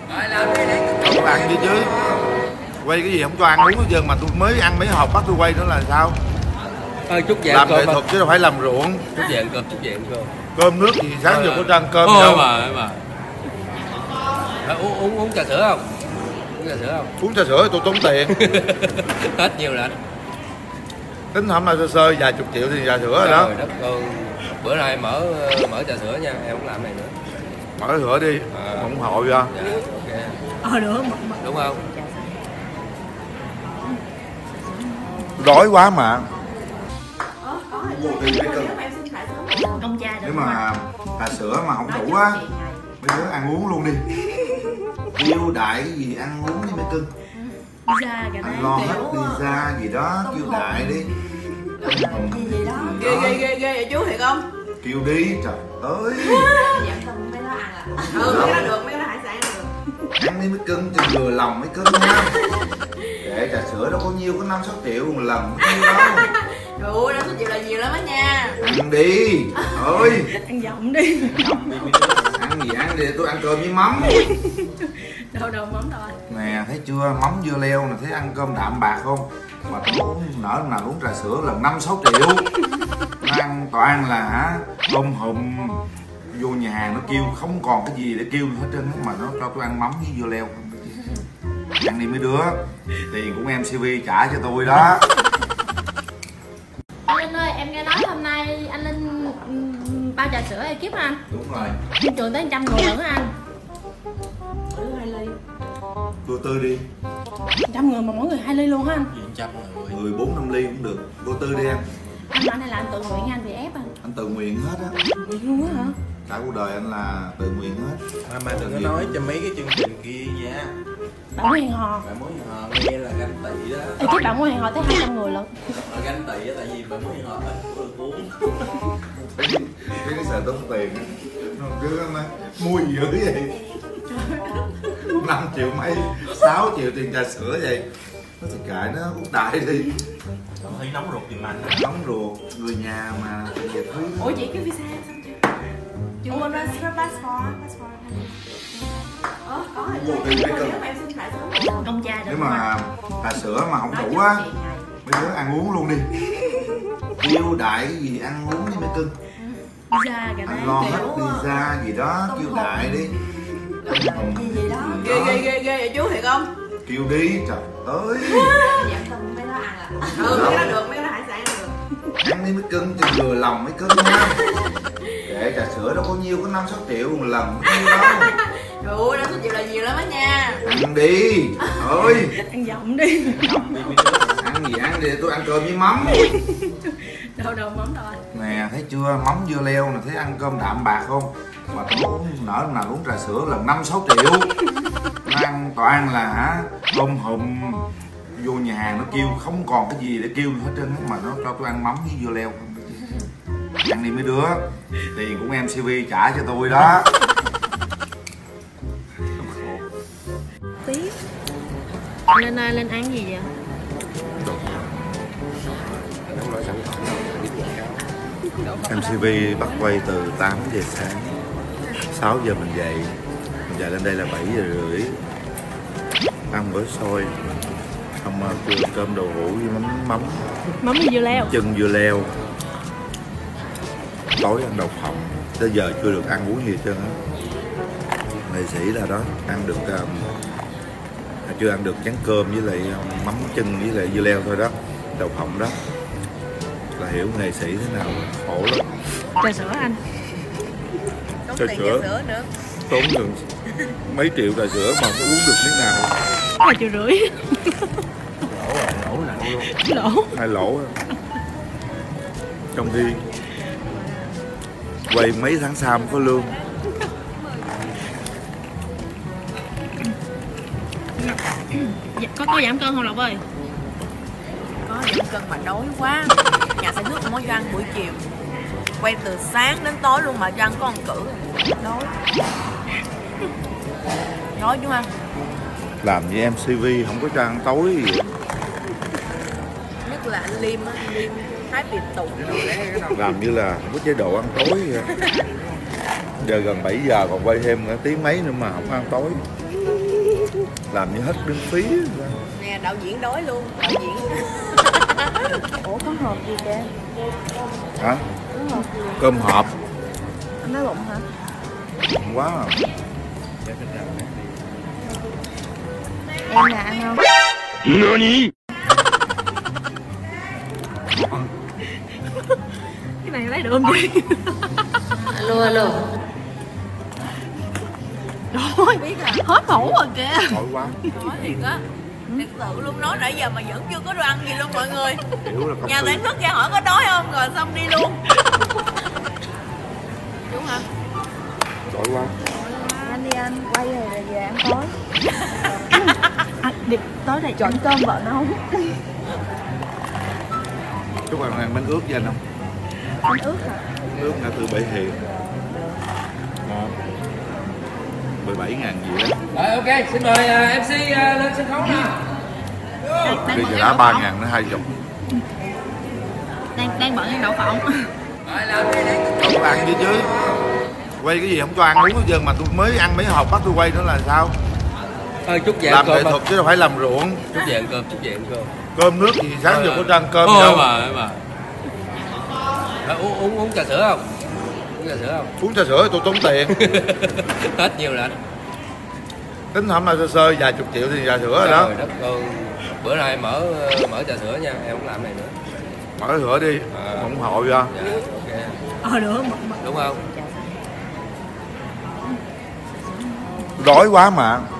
Cho tôi ăn đi chứ. Quay cái gì không cho ăn uống hết trơn mà tôi mới ăn mấy hộp bắt tôi quay nữa là sao? Thôi chút về làm cơm nghệ thuật chứ đâu phải làm ruộng. Chút về ăn cơm, chút về ăn cơm. Cơm nước gì sáng giờ có cho ăn cơm đâu. mà. Uống trà sữa không? Uống trà sữa không? Uống trà sữa thì tôi tốn tiền. Hết nhiều rồi anh. Tính hôm nay sơ vài chục triệu thì trà sữa rồi đó. Bữa nay mở trà sữa nha, em không làm này nữa. Mở sữa đi, ủng hộ ra. Dạ, ok. Được. Đúng không? Đói quá mà. Ông cha Nếu mà trà sữa mà không đủ á, mấy đứa ăn uống luôn đi. Kêu đại cái gì ăn uống đi mấy cưng. pizza cả Ăn lo hết pizza gì đó, kêu đại đi. gì đó. Ghê vậy chú thiệt không? Kêu đi, trời ơi. Dạ không mấy đó ăn à. Mấy cái đó được, mấy cái đó hải sản được. Ăn đi mấy cưng, chừng vừa lòng mấy cưng nha. Để trà sữa đâu có nhiêu, có 5-6 triệu một lần có nhiêu đâu. Ủa, 5-6 triệu là nhiều lắm á nha. Ăn đi, ơi. Ăn giọng đi. Ăn gì ăn đi, tôi ăn cơm với mắm. Đâu mắm đâu anh. Nè, thấy chưa, mắm dưa leo nè, thấy ăn cơm đạm bạc không? Mà tôi uống nở nào uống trà sữa lần 5-6 triệu. Nó ăn toàn là hả, tôm hùm. Vô nhà hàng nó kêu không còn cái gì để kêu hết trơn mà nó cho tôi ăn mắm với dưa leo. Ăn đi mấy đứa, tiền cũng MCV trả cho tôi đó. Anh Linh ơi, em nghe nói hôm nay anh Linh bao trà sữa ekip anh. Đúng rồi. Trên trường tới 100 người lận á anh. Mỗi người 2 ly. Vô tư đi. 100 người mà mỗi người 2 ly luôn hả anh? 10, 4-5 ly cũng được. Vô tư đi em. Anh bảo này là anh tự nguyện anh bị ép anh. Anh tự nguyện hết á. Vậy luôn á hả? Cả cuộc đời anh là tự nguyện hết. Mà đừng có nói cho mấy cái chương trình kia nha. Bạn muốn hẹn hò. Bạn muốn hẹn hò nghe là ganh tị đó. Ekip bạn muốn hẹn hò tới 200 người lận. Ganh tị á, tại vì bạn muốn hẹn hò ít có được uống. Cái sợ tốn tiền á. Nó cứ nói mua gì dữ vậy? 5 triệu mấy, 6 triệu tiền trà sữa vậy. Nó thì kệ nó, uống đại đi. Cảm thấy nóng ruột giùm anh. Nóng ruột, người nhà mà về thứ. Ủa chị cái visa xong chưa? Chưa quên ra passport. Có rồi. Em xin lại sớm. Ông cha Nếu mà trà sữa mà không đủ á, mấy đứa ăn uống luôn đi. Kêu đại cái gì ăn uống đi mấy cưng. pizza cả Ăn lo hết pizza gì đó, kêu đại đi. Gì đó. Ghê vậy chú thiệt không? Kêu đi, trời ơi. Dạ không mấy đó ăn à. Mấy cái đó được, mấy cái đó hải sản được. Ăn đi mấy cưng, chừng vừa lòng mấy cưng nha. Để trà sữa đâu có nhiêu, có 5-6 triệu một lần có nhiêu đâu. Ủa, 5-6 triệu là nhiều lắm á nha. Ăn đi, ơi. Ăn giọng đi. Ăn gì ăn đi, tôi ăn cơm với mắm. Đâu mắm đâu anh. Nè, thấy chưa, mắm dưa leo nè, thấy ăn cơm đạm bạc không? Mà tôi uống nở nào uống trà sữa lần 5-6 triệu. Nó ăn toàn là hả, tôm hùm. Vô nhà hàng nó kêu không còn cái gì để kêu hết trơn mà nó cho tôi ăn mắm với dưa leo. Ăn đi mấy đứa, tiền cũng MCV trả cho tôi đó. Tiếp. Lên ơi, lên ăn gì vậy? MCV bắt quay từ 8 giờ sáng, 6 giờ mình dậy. Mình dậy lên đây là 7 giờ rưỡi. Ăn bữa xôi, xong kêu cơm đậu hũ với mắm Mắm dưa leo. chân dưa leo. Tối ăn đậu phộng. Tới giờ chưa được ăn uống gì hết trơn á. Nghệ sĩ là đó, ăn được chưa ăn được chén cơm với lại mắm chân với lại dưa leo thôi đó. Đậu phộng đó là hiểu nghệ sĩ thế nào khổ lắm. Trà sữa anh. Trà sữa nữa tốn gần mấy triệu trà sữa mà có uống được miếng nào. 2,5 triệu. Lỗ nặng luôn. Lỗ. 2 lỗ. Trong khi quay mấy tháng sau mới có lương. Có giảm cân không Lộc ơi? Có giảm cân mà đói quá. Nhà sản xuất không có cho ăn buổi chiều. Quay từ sáng đến tối luôn mà cho ăn có ăn cử. Đói. Đói chứ anh. Làm như MCV không có cho ăn tối gì vậy. Nhất là anh Liêm á, anh Liêm Thái Việt Tùng. Làm như là không có chế độ ăn tối vậy. Giờ gần 7 giờ còn quay thêm tiếng mấy nữa mà không ăn tối. làm như hết đứng phí. Nè đạo diễn đói luôn, đạo diễn. Ủa có hộp gì kìa? Hả? Có hộp gì? Cơm hộp. Anh nói bụng hả? Bụng quá à. Em là ăn không? Cái này lấy được không chị? Alo alo. Rồi biết à, hết khẩu rồi kìa. Tội quá. Nói thiệt á, thật sự luôn, nói nãy giờ mà vẫn chưa có đồ ăn gì luôn mọi người. Hiểu là công Nhà ty. sản xuất ra hỏi có đói không rồi xong đi luôn. Đúng hả? Tội quá. Anh đi ăn, quay rồi là về ăn tối. Điệp tối này Chọn cơm vợ nấu. Chúc bạn ăn bánh ướt với anh không? Anh ướt hả? Bánh ướt ngã tư Bể Hiền. Ngon. 17.000 gì đó. Rồi ok, xin mời MC lên sân khấu nào. Đi giờ đá 3.000 nó 20. đang bận ăn đậu phộng. Rồi làm đi để Không có ăn chứ chứ. Quay cái gì không cho ăn uống hết trơn mà tôi mới ăn mấy hộp bắt tôi quay nữa là sao? thôi chút về Làm ăn nghệ cơm. thuật chứ đâu phải làm ruộng. Chút về ăn cơm, chút về ăn cơm. Cơm nước gì sáng giờ có cho ăn cơm Thôi đâu. mà. Rồi, uống trà sữa không? Uống trà sữa không? Uống trà sữa tôi tốn tiền. Hết nhiều rồi anh. Tính hôm nay sơ sơ vài chục triệu thì trà sữa rồi đó. Trời đất ơi. Bữa nay mở trà sữa nha, em không làm này nữa. Mở sữa đi, ủng hộ ra. Dạ, ok. Nữa Đúng không? Đói quá mà.